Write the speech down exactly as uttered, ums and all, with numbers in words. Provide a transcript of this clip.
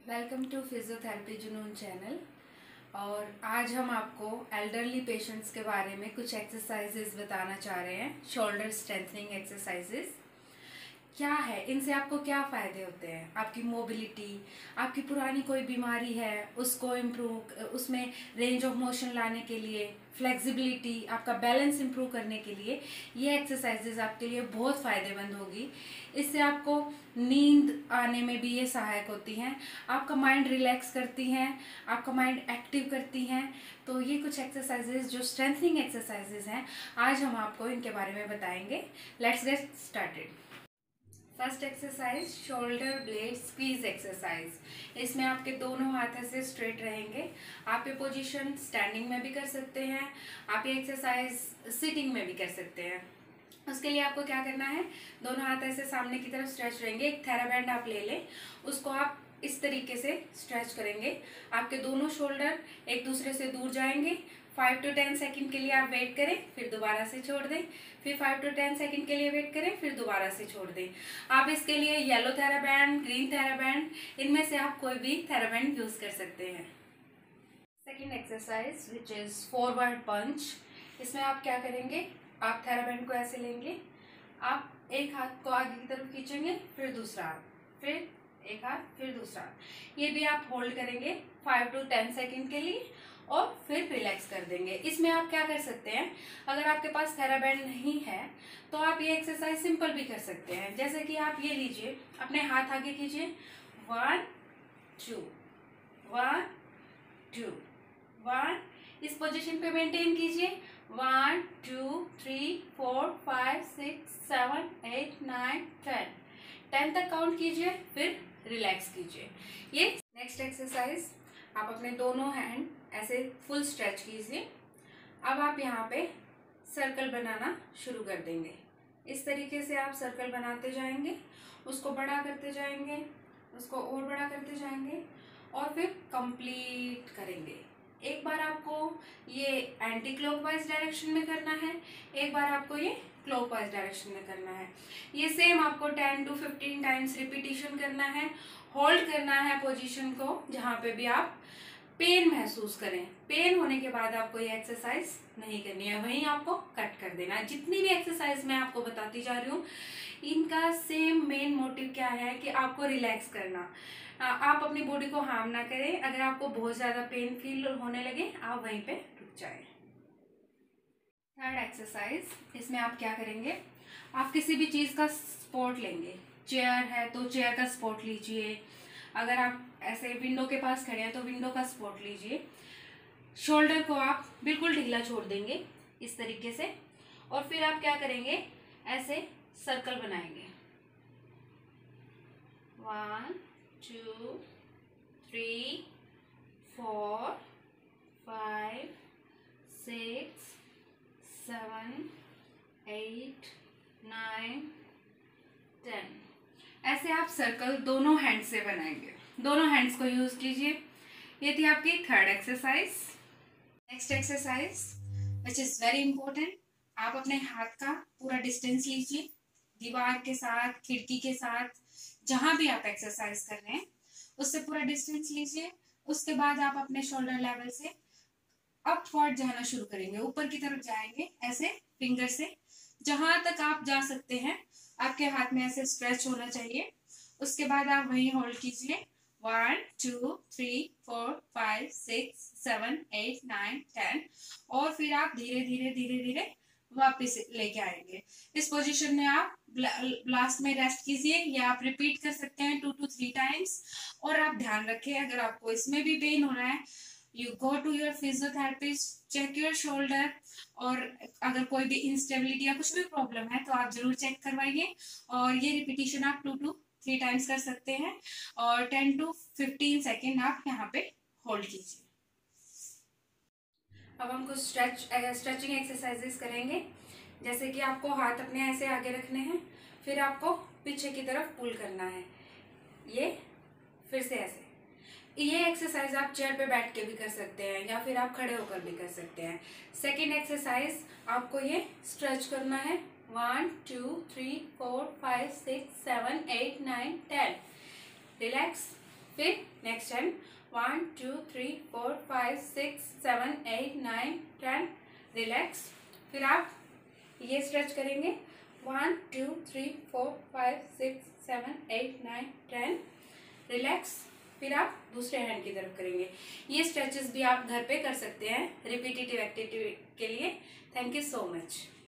Welcome to physiotherapy जुनून channel. और आज हम आपको एल्डरली पेशेंट्स के बारे में कुछ एक्सरसाइजेज बताना चाह रहे हैं। शोल्डर स्ट्रेंथनिंग एक्सरसाइजेज क्या है, इनसे आपको क्या फ़ायदे होते हैं? आपकी मोबिलिटी, आपकी पुरानी कोई बीमारी है उसको इम्प्रूव, उसमें रेंज ऑफ मोशन लाने के लिए, फ्लेक्सिबिलिटी, आपका बैलेंस इम्प्रूव करने के लिए ये एक्सरसाइजेज आपके लिए बहुत फ़ायदेमंद होगी। इससे आपको नींद आने में भी ये सहायक होती हैं, आपका माइंड रिलैक्स करती हैं, आपका माइंड एक्टिव करती हैं। तो ये कुछ एक्सरसाइजेज जो स्ट्रेंथनिंग एक्सरसाइजेज हैं, आज हम आपको इनके बारे में बताएंगे। Let's get started. First exercise shoulder blade squeeze exercise. इसमें आपके दोनों हाथ ऐसे स्ट्रेट रहेंगे। आप ये पोजीशन स्टैंडिंग में भी कर सकते हैं, आप ये एक्सरसाइज सिटिंग में भी कर सकते हैं। उसके लिए आपको क्या करना है, दोनों हाथ ऐसे सामने की तरफ स्ट्रेच रहेंगे। एक थेराबैंड आप ले लें, उसको आप इस तरीके से स्ट्रेच करेंगे। आपके दोनों शोल्डर एक दूसरे से दूर जाएंगे। फाइव टू टेन सेकेंड के लिए आप वेट करें, फिर दोबारा से छोड़ दें, फिर फाइव टू टेन सेकेंड के लिए वेट करें, फिर दोबारा से छोड़ दें। आप इसके लिए येलो थेराबैंड, ग्रीन थेराबैंड, इनमें से आप कोई भी थेराबैंड यूज कर सकते हैं। Second exercise which is forward punch. इसमें आप क्या करेंगे, आप थेराबैंड को ऐसे लेंगे, आप एक हाथ को आगे की तरफ खींचेंगे, फिर दूसरा हाथ, फिर एक हाथ, फिर दूसरा हाथ। ये भी आप होल्ड करेंगे फाइव टू टेन सेकेंड के लिए और फिर रिलैक्स कर देंगे। इसमें आप क्या कर सकते हैं, अगर आपके पास थेराबैंड नहीं है तो आप ये एक्सरसाइज सिंपल भी कर सकते हैं। जैसे कि आप ये लीजिए, अपने हाथ आगे कीजिए, one two, one two, one, इस पोजीशन पे मेंटेन कीजिए, one two three four five six seven eight nine ten, ten तक काउंट कीजिए, फिर रिलैक्स कीजिए। ये नेक्स्ट एक्सरसाइज, आप अपने दोनों हैंड ऐसे फुल स्ट्रेच कीजिए। अब आप यहाँ पे सर्कल बनाना शुरू कर देंगे। इस तरीके से आप सर्कल बनाते जाएंगे, उसको बड़ा करते जाएंगे, उसको और बड़ा करते जाएंगे और फिर कंप्लीट करेंगे। एक बार आपको ये एंटी क्लॉकवाइज डायरेक्शन में करना है, एक बार आपको ये क्लॉकवाइज डायरेक्शन में करना है। ये सेम आपको ten to fifteen times repetition करना है। होल्ड करना है पोजीशन को जहाँ पे भी आप पेन महसूस करें। पेन होने के बाद आपको ये एक्सरसाइज नहीं करनी है, वहीं आपको कट कर देना है। जितनी भी एक्सरसाइज मैं आपको बताती जा रही हूँ, इनका सेम मेन मोटिव क्या है कि आपको रिलैक्स करना। आप अपनी बॉडी को हार्म ना करें। अगर आपको बहुत ज़्यादा पेन फील होने लगे, आप वहीं पे रुक जाएं। थर्ड एक्सरसाइज, इसमें आप क्या करेंगे, आप किसी भी चीज़ का सपोर्ट लेंगे। चेयर है तो चेयर का सपोर्ट लीजिए, अगर आप ऐसे विंडो के पास खड़े हैं तो विंडो का सपोर्ट लीजिए। शोल्डर को आप बिल्कुल ढीला छोड़ देंगे इस तरीके से, और फिर आप क्या करेंगे, ऐसे सर्कल बनाएंगे, one two three four five six seven eight nine ten. ऐसे आप सर्कल दोनों हैंड से बनाएंगे। दोनों हैंड्स को यूज कीजिए। ये थी आपकी third exercise. Next exercise which is very important, आप अपने हाथ का पूरा डिस्टेंस लीजिए, दीवार के साथ, खिड़की के साथ, जहां भी आप एक्सरसाइज कर रहे हैं उससे पूरा डिस्टेंस लीजिए। उसके बाद आप अपने शोल्डर लेवल से अपवर्ड जाना शुरू करेंगे, ऊपर की तरफ जाएंगे ऐसे फिंगर से। जहां तक आप जा सकते हैं आपके हाथ में ऐसे स्ट्रेच होना चाहिए। उसके बाद आप वहीं होल्ड कीजिए, one two three four five six seven eight nine ten, और फिर आप धीरे धीरे धीरे धीरे वापस लेके आएंगे। इस पोजीशन में आप लास्ट में रेस्ट कीजिए, या आप रिपीट कर सकते हैं टू टू थ्री टाइम्स। और आप ध्यान रखें, अगर आपको इसमें भी पेन हो रहा है, you go to your physiotherapist, check your shoulder, और अगर कोई भी इंस्टेबिलिटी या कुछ भी प्रॉब्लम है तो आप जरूर चेक करवाइए। और ये रिपीटिशन आप टू टू थ्री टाइम्स कर सकते हैं, और टेन टू फिफ्टीन सेकेंड आप यहाँ पे होल्ड कीजिए। अब हम कुछ स्ट्रेच स्ट्रेचिंग एक्सरसाइजेस करेंगे। जैसे कि आपको हाथ अपने ऐसे आगे रखने हैं, फिर आपको पीछे की तरफ पुल करना है, ये फिर से ऐसे। ये एक्सरसाइज आप चेयर पे बैठ के भी कर सकते हैं, या फिर आप खड़े होकर भी कर सकते हैं। सेकेंड एक्सरसाइज, आपको ये स्ट्रेच करना है, one two three four five six seven eight nine ten, relax, फिर next hand, one two three four five six seven eight nine ten, relax. फिर आप ये स्ट्रेच करेंगे, one two three four five six seven eight nine ten, relax. फिर आप दूसरे hand की तरफ करेंगे। ये स्ट्रेचेस भी आप घर पे कर सकते हैं रिपीटेटिव एक्टिविटी के लिए। Thank you so much.